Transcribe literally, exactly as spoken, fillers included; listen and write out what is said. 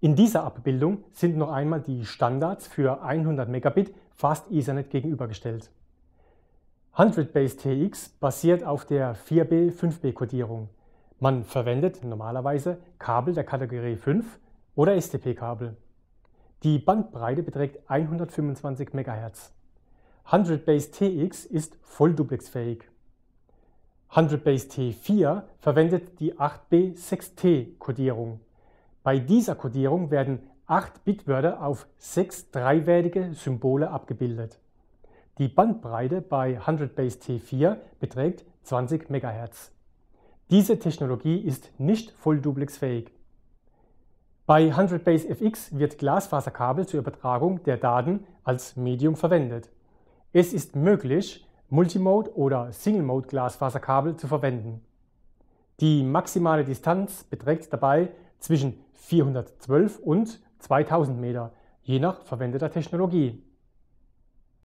In dieser Abbildung sind noch einmal die Standards für hundert Megabit Fast Ethernet gegenübergestellt. hundert Base T X basiert auf der vier B fünf B Kodierung. Man verwendet normalerweise Kabel der Kategorie fünf oder S T P-Kabel. Die Bandbreite beträgt hundertfünfundzwanzig Megahertz. hundert Base T X ist vollduplexfähig. hundert Base T vier verwendet die acht B sechs T Kodierung. Bei dieser Kodierung werden acht Bitwörter auf sechs dreiwertige Symbole abgebildet. Die Bandbreite bei hundert Base T vier beträgt zwanzig Megahertz. Diese Technologie ist nicht vollduplexfähig. Bei hundert Base F X wird Glasfaserkabel zur Übertragung der Daten als Medium verwendet. Es ist möglich, Multimode- oder Single-Mode Glasfaserkabel zu verwenden. Die maximale Distanz beträgt dabei zwischen vierhundertzwölf und zweitausend Meter, je nach verwendeter Technologie.